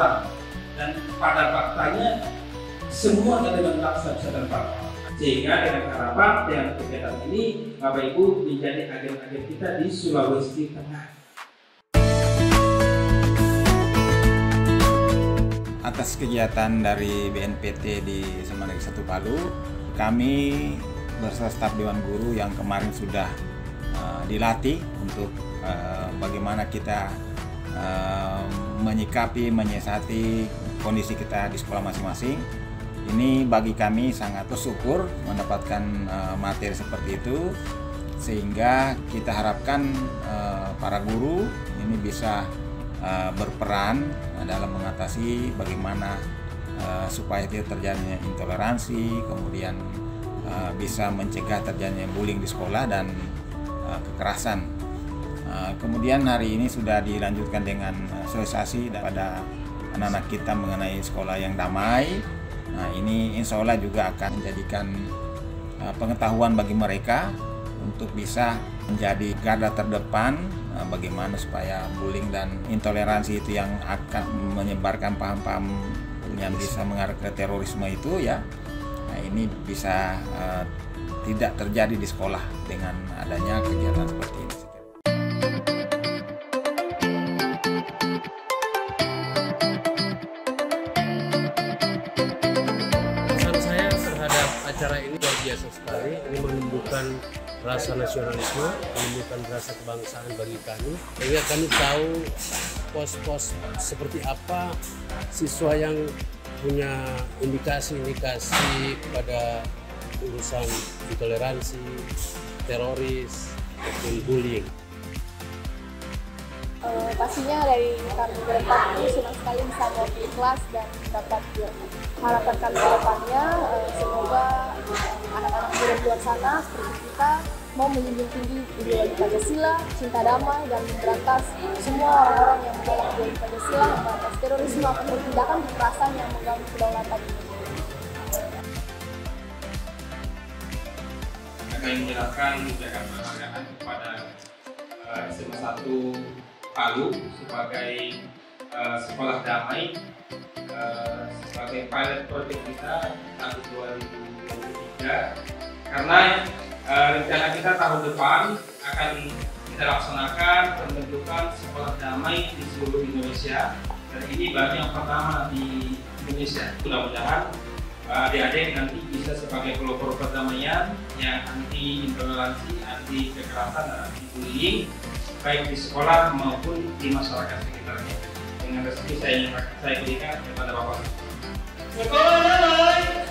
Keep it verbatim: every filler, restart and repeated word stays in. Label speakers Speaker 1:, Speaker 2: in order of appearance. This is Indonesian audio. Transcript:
Speaker 1: orang, dan pada faktanya semua elemen bangsa bisa terpapar. Sehingga dengan harapan dengan kegiatan ini Bapak Ibu menjadi agen-agen kita di Sulawesi Tengah.
Speaker 2: Atas kegiatan dari B N P T di Semarang satu Palu, kami beserta staf Dewan Guru yang kemarin sudah uh, dilatih untuk uh, bagaimana kita uh, menyikapi, menyiasati kondisi kita di sekolah masing-masing. Ini bagi kami sangat bersyukur mendapatkan uh, materi seperti itu, sehingga kita harapkan uh, para guru ini bisa uh, berperan dalam mengatasi bagaimana uh, supaya tidak terjadinya intoleransi, kemudian uh, bisa mencegah terjadinya bullying di sekolah dan uh, kekerasan. Uh, kemudian hari ini sudah dilanjutkan dengan sosialisasi pada anak-anak kita mengenai sekolah yang damai. Nah, ini insya Allah juga akan menjadikan uh, pengetahuan bagi mereka untuk bisa menjadi garda terdepan uh, bagaimana supaya bullying dan intoleransi itu yang akan menyebarkan paham-paham yang bisa mengarah ke terorisme itu ya. Nah, ini bisa uh, tidak terjadi di sekolah dengan adanya kegiatan seperti ini.
Speaker 3: Acara ini luar biasa sekali, ini menumbuhkan rasa nasionalisme, menumbuhkan rasa kebangsaan bagi kami. Sehingga kami tahu pos-pos seperti apa siswa yang punya indikasi-indikasi pada urusan intoleransi, teroris, maupun bullying.
Speaker 4: Uh, pastinya dari kami berempat ini senang sekali bisa mewakili kelas dan dapat harapan kami ke depannya uh, semoga anak-anak muda di luar sana seperti kita mau menjunjung tinggi ideologi Pancasila, cinta damai, dan memberantas semua orang-orang yang menolak ideologi Pancasila, memberantas terorisme maupun tindakan kekerasan yang mengganggu kedaulatan Indonesia.
Speaker 1: Kami menyerahkan ucapan penghargaan kepada uh, S M A satu Palu sebagai uh, sekolah damai, uh, sebagai pilot project kita tahun dua ribu dua puluh tiga, karena uh, rencana kita tahun depan akan kita laksanakan pembentukan sekolah damai di seluruh Indonesia, dan ini baru yang pertama di Indonesia. Mudah-mudahan uh, adik-adik nanti bisa sebagai pelopor perdamaian yang anti intoleransi, anti kekerasan, dan anti bullying, baik di sekolah maupun di masyarakat sekitarnya. Dengan resmi saya saya berikan kepada Bapak. Sekolah damai.